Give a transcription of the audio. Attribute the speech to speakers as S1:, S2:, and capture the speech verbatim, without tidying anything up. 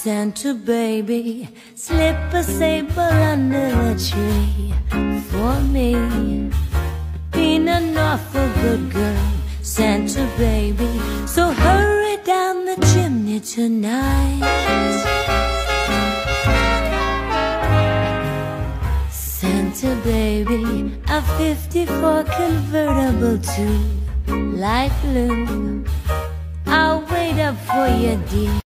S1: Santa baby, slip a sable under the tree for me. Been an awful good girl, Santa baby, so hurry down the chimney tonight. Santa baby, a fifty-four convertible to light blue. I'll wait up for you, dear.